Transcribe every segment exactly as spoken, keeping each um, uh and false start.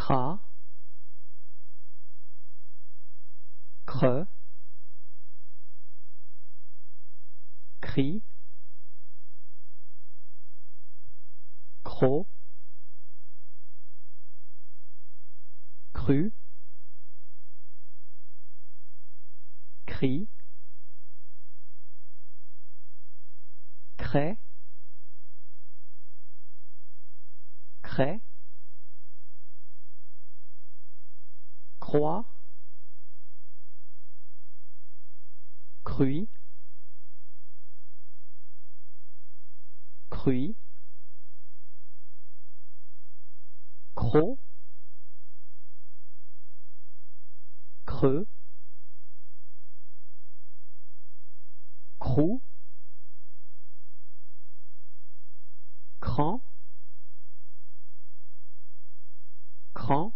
cra, creux, cri, croc, cru, cri, craie, craie, croix, cruy, cruy, croc, creux, crou, cran, cran,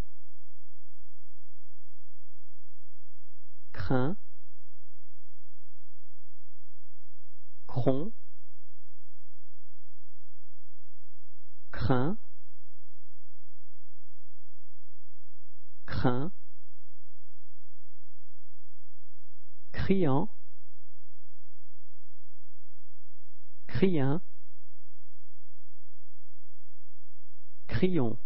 crin, cron, crin, crin, criant, crien, crayon.